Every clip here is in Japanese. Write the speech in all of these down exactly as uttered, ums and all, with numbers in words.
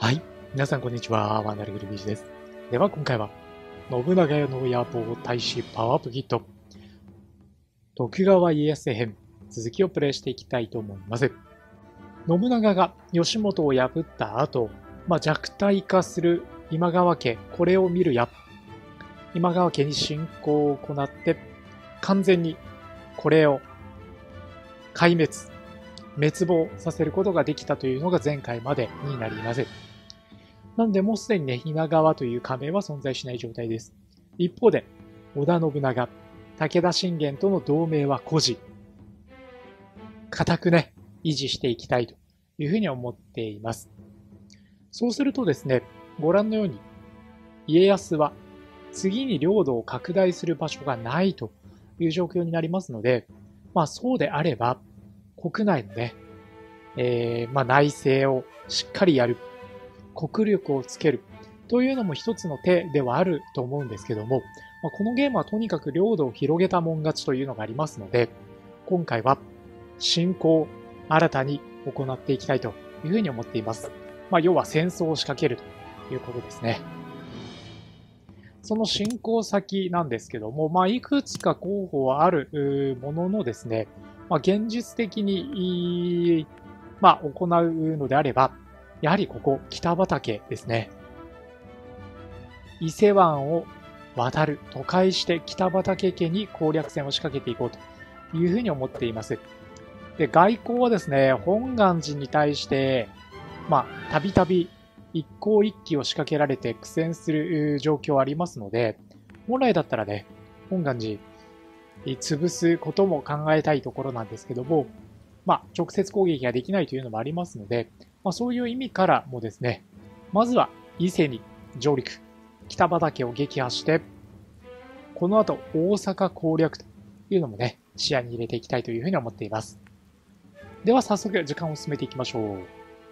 はい。皆さん、こんにちは。ワンダルグルビーチです。では、今回は、信長の野望大使パワーアップキット、徳川家康編、続きをプレイしていきたいと思います。信長が義元を破った後、まあ、弱体化する今川家、これを見るや、今川家に侵攻を行って、完全にこれを壊滅、滅亡させることができたというのが前回までになります。なので、もうすでにね、今川という仮名は存在しない状態です。一方で、織田信長、武田信玄との同盟は孤児。固くね、維持していきたいというふうに思っています。そうするとですね、ご覧のように、家康は次に領土を拡大する場所がないという状況になりますので、まあそうであれば、国内のね、えー、まあ内政をしっかりやる。国力をつけるというのも一つの手ではあると思うんですけども、このゲームはとにかく領土を広げたもん勝ちというのがありますので、今回は侵攻を新たに行っていきたいというふうに思っています。まあ、要は戦争を仕掛けるということですね。その進行先なんですけども、まあ、いくつか候補はあるもののですね、まあ、現実的に、まあ、行うのであれば、やはりここ、北畠ですね。伊勢湾を渡る、渡海して北畠家に攻略戦を仕掛けていこうというふうに思っています。で、外交はですね、本願寺に対して、まあ、たびたび一向一揆を仕掛けられて苦戦する状況ありますので、本来だったらね、本願寺潰すことも考えたいところなんですけども、まあ、直接攻撃ができないというのもありますので、まあ、そういう意味からもですね、まずは伊勢に上陸、北畠を撃破して、この後大阪攻略というのもね、視野に入れていきたいというふうに思っています。では早速時間を進めていきましょう。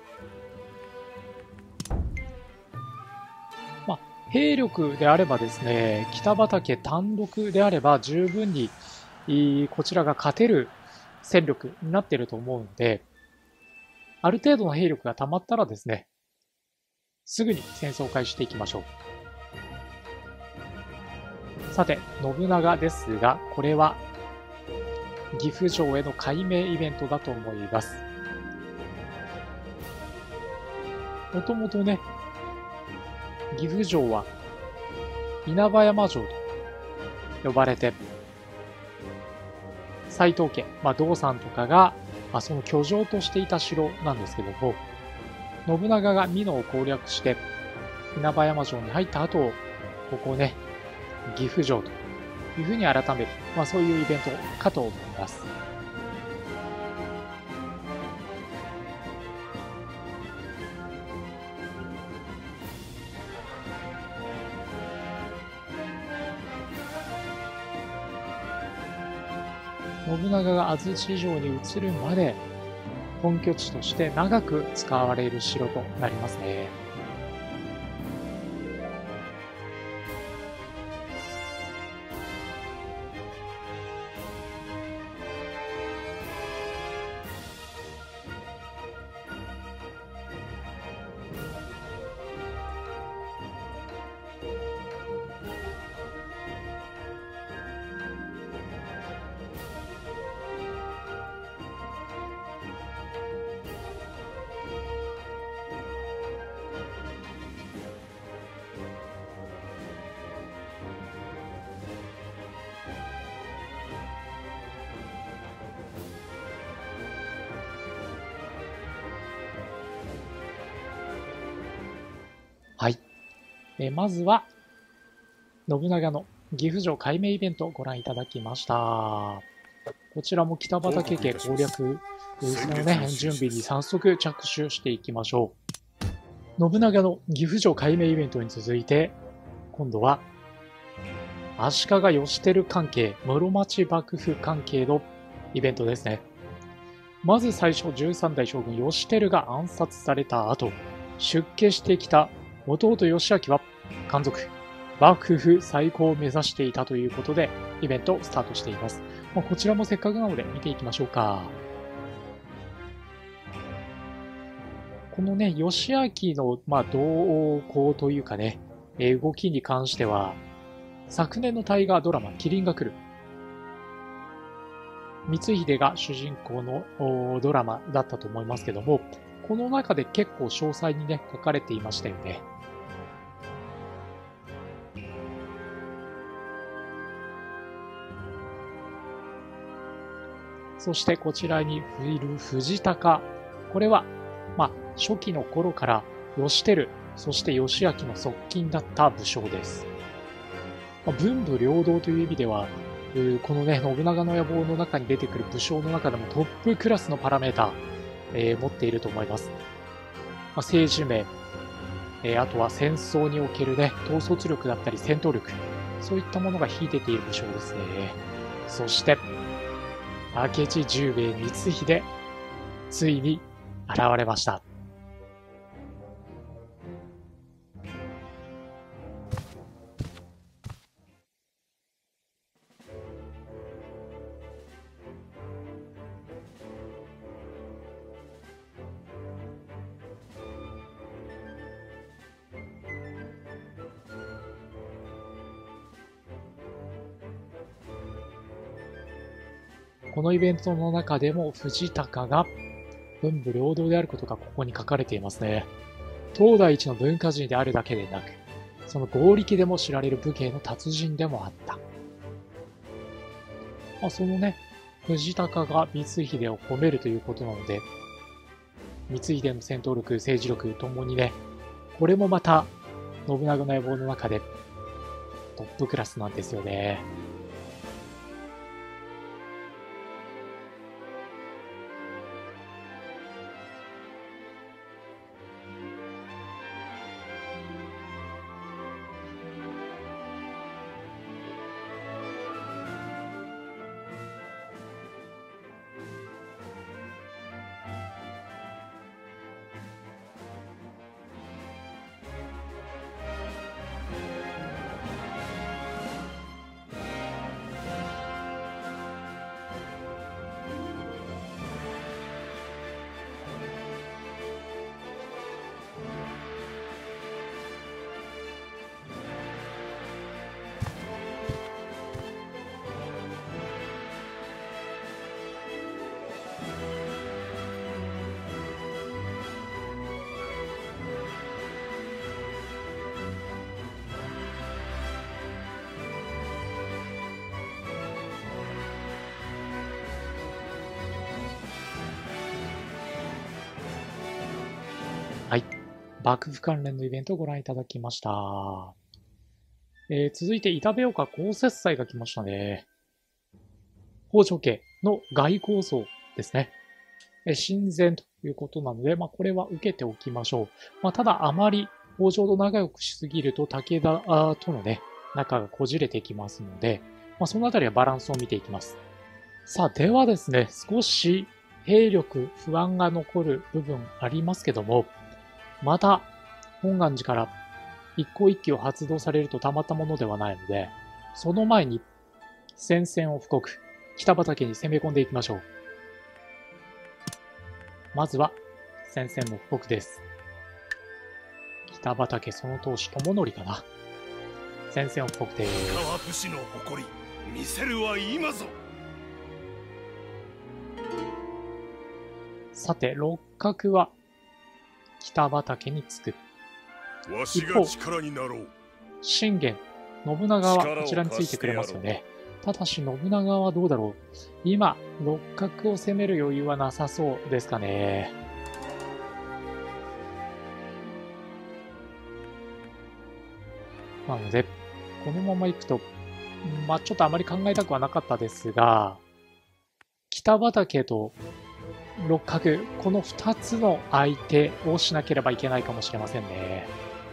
まあ、兵力であればですね、北畠単独であれば十分にこちらが勝てる戦力になっていると思うので、ある程度の兵力が溜まったらですね、すぐに戦争を開始していきましょう。さて、信長ですが、これは岐阜城への改名イベントだと思います。もともとね、岐阜城は稲葉山城と呼ばれて、斎藤家、まあ、道さんとかが、まあ、その居城としていた城なんですけども、信長が美濃を攻略して稲葉山城に入った後、ここをね、岐阜城というふうに改める、まあ、そういうイベントかと思います。信長が安土城に移るまで本拠地として長く使われる城となりますね。はい。えまずは、信長の岐阜城改名イベントをご覧いただきました。こちらも北畠家攻略、そのね、準備に早速着手していきましょう。信長の岐阜城改名イベントに続いて、今度は、足利義輝関係、室町幕府関係のイベントですね。まず最初、じゅうさん代将軍義輝が暗殺された後、出家してきた弟義明は漢族、幕府再興を目指していたということで、イベントをスタートしています。まあ、こちらもせっかくなので見ていきましょうか。 このね、義明の、まあ、動向というかね、えー動きに関しては、昨年の大河ドラマ、麒麟が来る。光秀が主人公のおドラマだったと思いますけども、この中で結構詳細にね、書かれていましたよね。そしてこちらにいる藤高。これは、まあ、初期の頃から義輝、そして義明の側近だった武将です。まあ、文武両道という意味では、このね、信長の野望の中に出てくる武将の中でもトップクラスのパラメーター、えー、持っていると思います。まあ、政治面、えー、あとは戦争におけるね、統率力だったり戦闘力、そういったものが秀でている武将ですね。そして、明智十兵衛光秀、ついに現れました。このイベントの中でも藤高が文武両道であることがここに書かれていますね。東大一の文化人であるだけでなく、その合力でも知られる武芸の達人でもあった。まあ、そのね、藤高が光秀を褒めるということなので、光秀の戦闘力、政治力ともにね、これもまた信長の野望の中でトップクラスなんですよね。はい。幕府関連のイベントをご覧いただきました。えー、続いて、板部岡公設祭が来ましたね。北条家の外交層ですね。えー、親善ということなので、まあ、これは受けておきましょう。まあ、ただ、あまり北条と仲良くしすぎると、武田とのね、仲がこじれてきますので、まあ、そのあたりはバランスを見ていきます。さあ、ではですね、少し兵力不安が残る部分ありますけども、また、本願寺から一向一揆を発動されるとたまったものではないので、その前に戦線を布告、北畠に攻め込んでいきましょう。まずは、戦線の布告です。北畠その当主友則かな。戦線を布告です。 川武士の誇り、見せるは今ぞ。 さて、六角は、北畠につく。 わしが力になろう。 信玄、信長はこちらについてくれますよね。ただし信長はどうだろう。今、六角を攻める余裕はなさそうですかね。なので、このまま行くと、まあちょっとあまり考えたくはなかったですが、北畠と六角、このふたつの相手をしなければいけないかもしれませんね。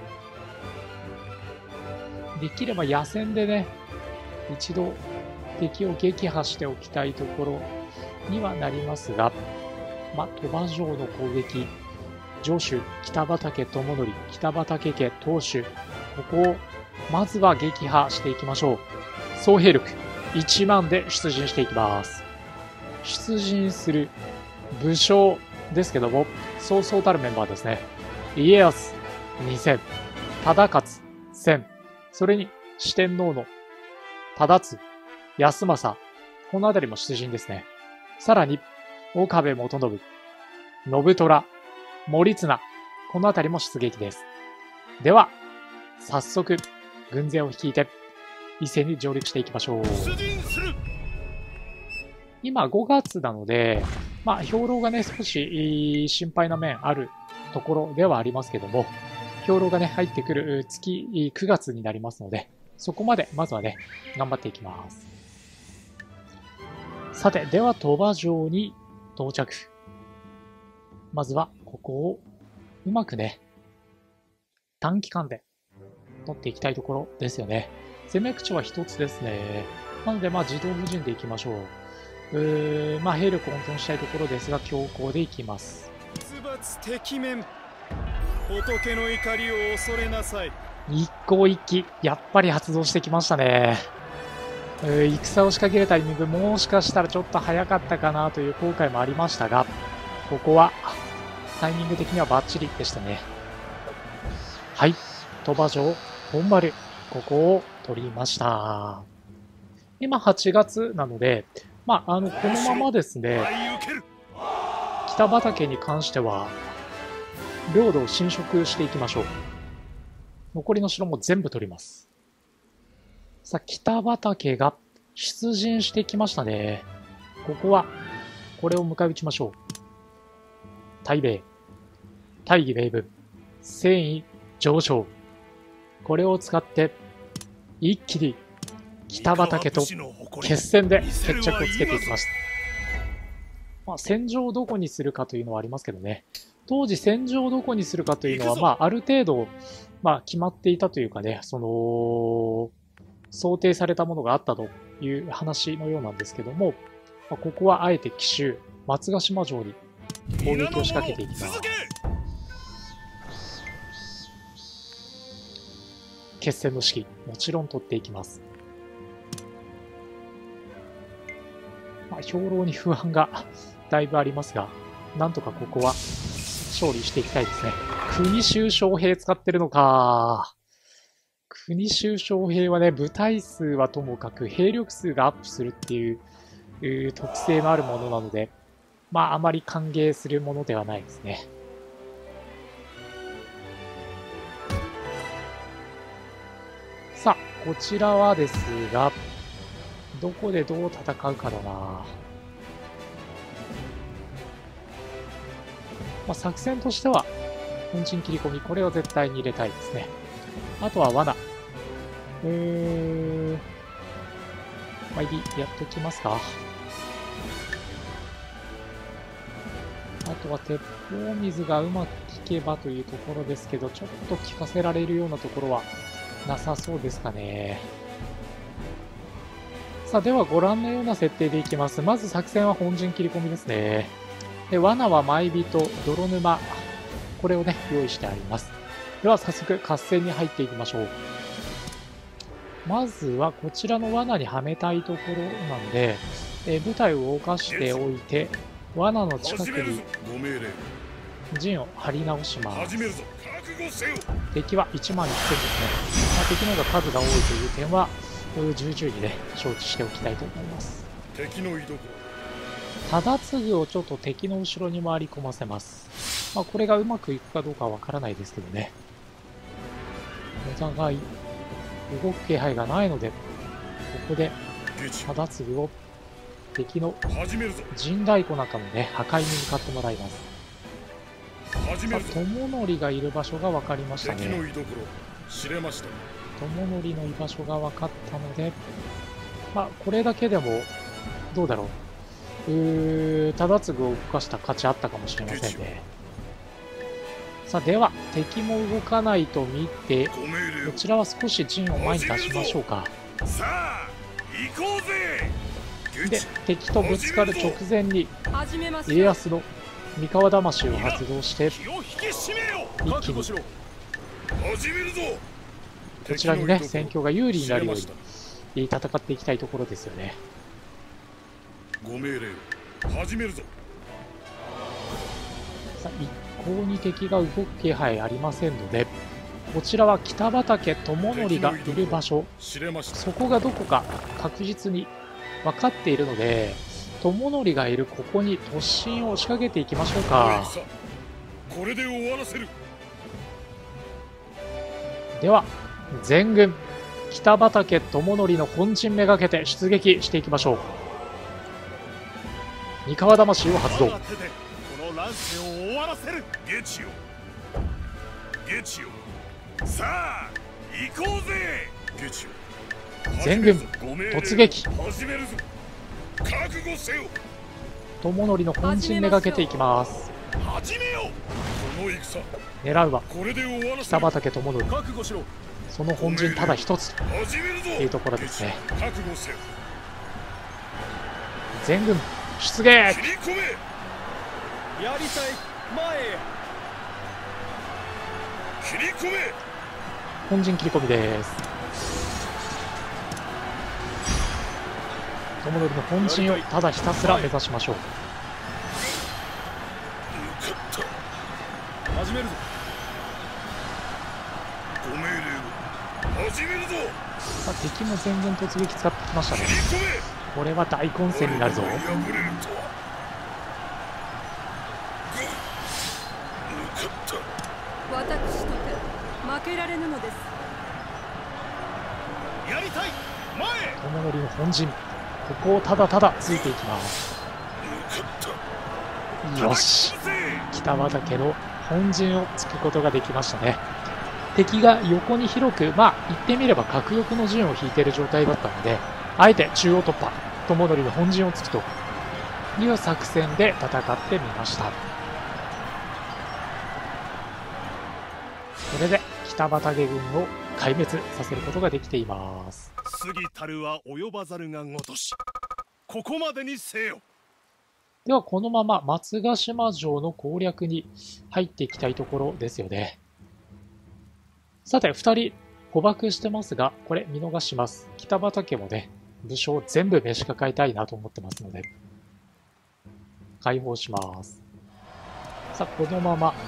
できれば野戦でね、一度敵を撃破しておきたいところにはなりますが、まあ、鳥羽城の攻撃、城主、北畠智則、北畠家当主、ここをまずは撃破していきましょう。総兵力いちまんで出陣していきます。出陣する武将ですけども、 そうそうたるメンバーですね。家康にせん、忠勝せん、それに四天王の忠津、康政、このあたりも出陣ですね。さらに、岡部元信、信虎、守綱、このあたりも出撃です。では、早速、軍勢を率いて、伊勢に上陸していきましょう。今ごがつなので、まあ、兵糧がね、少し心配な面あるところではありますけども、兵糧がね、入ってくる月くがつになりますので、そこまで、まずはね、頑張っていきます。さて、では、鳥羽城に到着。まずは、ここを、うまくね、短期間で取っていきたいところですよね。攻め口は一つですね。なので、まあ、自動布陣でいきましょう。うーまあ、兵力を温存したいところですが、強行でいきます。 敵面、仏の怒りを恐れなさい。 一向一揆、やっぱり発動してきましたね。戦を仕掛けるタイミング、もしかしたらちょっと早かったかなという後悔もありましたが、ここはタイミング的にはバッチリでしたね。はい、鳥羽城本丸、ここを取りました。今はちがつなので、まあ、あの、このままですね、北畠に関しては、領土を侵食していきましょう。残りの城も全部取ります。さあ、北畠が出陣してきましたね。ここは、これを迎え撃ちましょう。対米、大義名分、戦意上昇。これを使って、一気に北畠と決戦で決着をつけていきました。まあ、戦場をどこにするかというのはありますけどね。当時戦場をどこにするかというのは、まあ、ある程度、まあ、決まっていたというかね、その、想定されたものがあったという話のようなんですけども、まあ、ここはあえて奇襲、松ヶ島城に攻撃を仕掛けていきます。決戦の指揮、もちろん取っていきます。まあ、兵糧に不安がだいぶありますが、なんとかここは勝利していきたいですね。国衆将兵使ってるのか。国衆将兵はね、部隊数はともかく兵力数がアップするっていう、いう特性のあるものなので、まああまり歓迎するものではないですね。さあ、こちらはですが、どこでどう戦うかだな。まあ、作戦としては、本陣切り込み、これを絶対に入れたいですね。あとは罠。えー、参りやっときますか。あとは鉄砲水がうまく効けばというところですけど、ちょっと効かせられるようなところはなさそうですかね。さあ、ではご覧のような設定でいきます。まず作戦は本陣切り込みですね。で、罠は舞人、泥沼、これをね、用意してあります。では早速合戦に入っていきましょう。まずはこちらの罠にはめたいところなので、えー、部隊を動かしておいて、罠の近くに陣を張り直します。敵はいちまんせんですね。まあ、敵の方が数が多いという点は、重々にね、承知しておきたいと思います。 敵の居所。 忠次をちょっと敵の後ろに回り込ませます。まあ、これがうまくいくかどうかはわからないですけどね。お互い、動く気配がないので、ここで忠次を敵の陣太鼓なんかのね、破壊に向かってもらいます。さあ、友則がいる場所が分かりましたね。友則の居場所が分かったので、まあ、これだけでも、どうだろう。うー、忠次を動かした価値あったかもしれませんね。さあ、では、敵も動かないと見て、こちらは少し陣を前に出しましょうか。 さあ、行こうぜ。 で、敵とぶつかる直前に、家康の三河魂を発動して、一気に、こちらにね、戦況が有利になるように戦っていきたいところですよね。 ご命令、始めるぞ。 さあ、一向に敵が動く気配ありませんので、こちらは北畠智則がいる場所、 知れました。 そこがどこか確実に分かっているので、智則がいるここに突進を仕掛けていきましょうか。 これで終わらせる。 では全軍北畠智則の本陣めがけて出撃していきましょう。三河魂を発動。 我が手でこの乱世を終わらせる。 ゲチよゲチよ、さあ行こうぜ。ゲチよ、 全軍突撃。 始めるぞ。覚悟せよ。 智則の本陣めがけていきます。 始めよう。この戦狙うはこれで終わらせ北る。 畠智則、 覚悟しろ。 その本陣ただ一つと始めるぞ。 いうところですね。 覚悟せよ。 全軍出撃。 切り込め。 やりたい前へ。 切り込め。 本陣切り込みです。智則の本陣をただひたすら目指しましょう。 始めるぞ。 ご命令を始めるぞ。 さあ敵も全軍突撃使ってきましたね。 切り込め。 これは大混戦になるぞ。 破れるとは。向かった。 私とて負けられぬのです。 やりたい前へ。 智則の本陣、ここをただただついていきます。 向かった。 よし、北畠の本陣を突くことができましたね。敵が横に広く、まあ言ってみれば角翼の陣を引いている状態だったので、あえて中央突破、智則の本陣を突くという作戦で戦ってみました。これで北畠軍を壊滅させることができています。 過ぎたるは及ばざるがごとし、ここまでにせよ。 ではこのまま松ヶ島城の攻略に入っていきたいところですよね。さてふたり捕獲してますが、これ見逃します。北畠もね、武将全部召し抱えたいなと思ってますので解放します。さあこのまま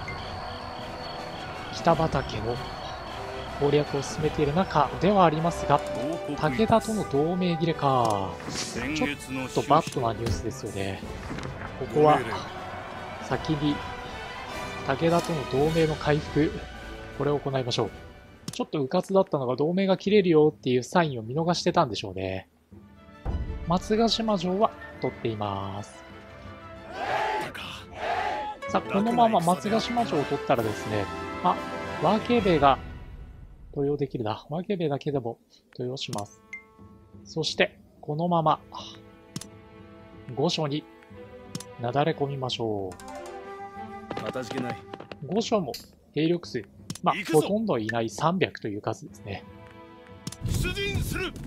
北畠の攻略を進めている中ではありますが、武田との同盟切れか。ちょっとバッドなニュースですよね。ここは先に武田との同盟の回復、これを行いましょう。ちょっと迂闊だったのが同盟が切れるよっていうサインを見逃してたんでしょうね。松ヶ島城は取っています。さあこのまま松ヶ島城を取ったらですね、あ、ワケベが登用できるな。ワケベだけでも登用します。そしてこのまま御所になだれ込みましょう。 かたじけない。 御所も兵力数、まあほとんどいないさんびゃくという数ですね。 出陣する。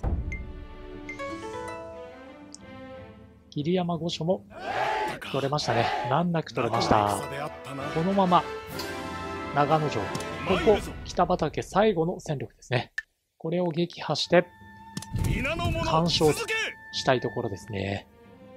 桐山御所も取れましたね。難なく取れました。このまま長野城、ここ北畠最後の戦力ですね。これを撃破して完勝したいところですね。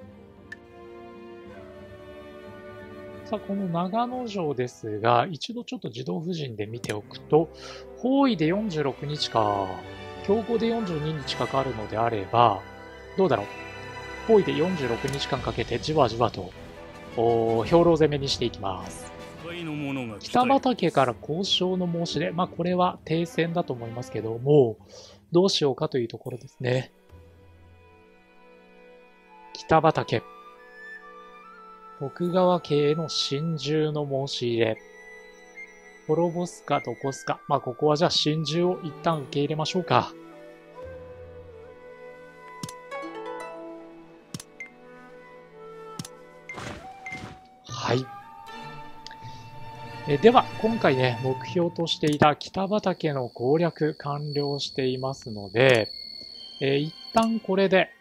さあこの長野城ですが、一度ちょっと自動布陣で見ておくと、包囲でよんじゅうろくにちか強行でよんじゅうににちかかるのであれば、どうだろう、包囲でよんじゅうろくにちかんかけてじわじわと兵糧攻めにしていきます。北畠から交渉の申し出、まあこれは停戦だと思いますけども、どうしようかというところですね。北畠、徳川家への心中の申し入れ、滅ぼすかどこすか、まあここはじゃあ心中を一旦受け入れましょうか。はい。えでは今回ね、目標としていた北畠の攻略完了していますので、えー、一旦これで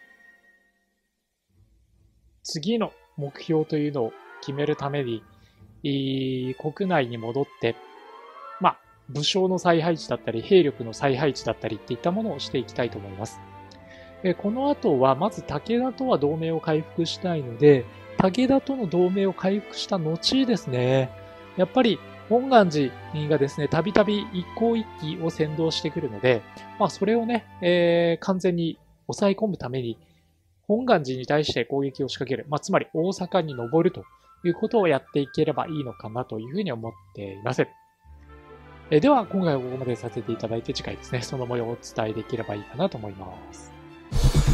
次の目標というのを決めるために、国内に戻って、まあ、武将の再配置だったり、兵力の再配置だったりっていったものをしていきたいと思います。えこの後は、まず武田とは同盟を回復したいので、 武田との同盟を回復した後ですね、やっぱり本願寺がですね、たびたび一向一揆を先導してくるので、まあそれをね、えー、完全に抑え込むために、本願寺に対して攻撃を仕掛ける。まあつまり大阪に登るということをやっていければいいのかなというふうに思っています。えー、では今回はここまでさせていただいて、次回ですね、その模様をお伝えできればいいかなと思います。